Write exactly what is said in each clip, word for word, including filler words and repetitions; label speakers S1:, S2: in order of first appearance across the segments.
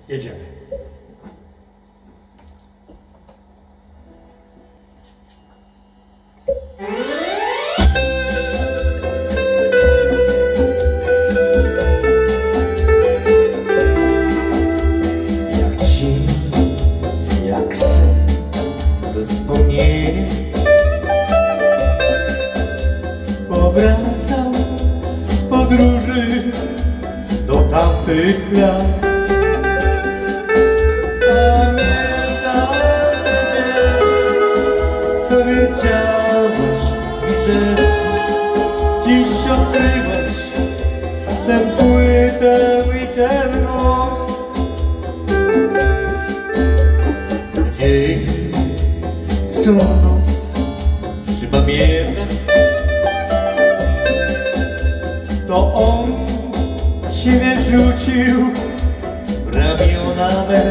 S1: Jedziemy.
S2: Jak dzień, jak sen, to wspomnienie powracam z podróży do tamtych lat. Powiedziałeś mi, że dziś odkryłeś tę płytę i ten głos. Co dzień, co noc przypamiętam, to on ciebie rzucił w ramiona me.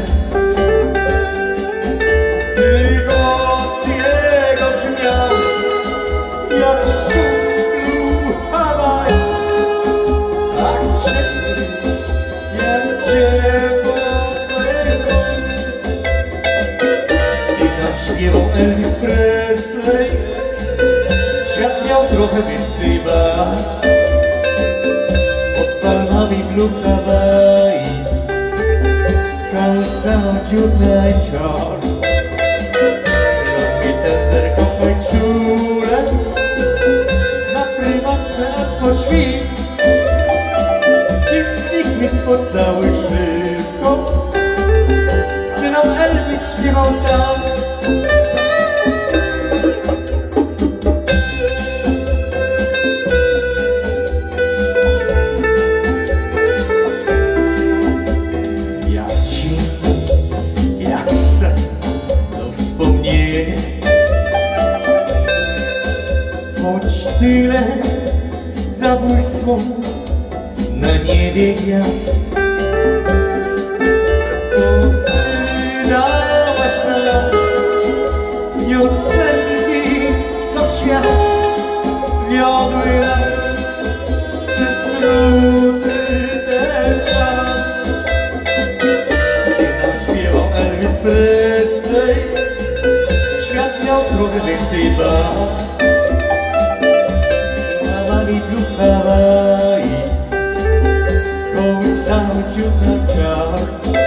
S2: Śpiewał Elvis Presley, świat miał trochę więcej bar. Pod palmami blue Hawaii Calzone Tonight Charles. Love me tender, kochaj czule, na prywatce aż po świt. I znikł mi po cały szybko, że nam Elvis śpiewał tam. Choć tyle zabójstwo na niebie gwiazd, to wydałaś nam piosenki, co świat wiodły nas przez trudny ten czas. Gdy nam śpiewał Elvis Presley, świat miał trochę więcej barw. Blue Hawaii, Calzone Tonight Charles.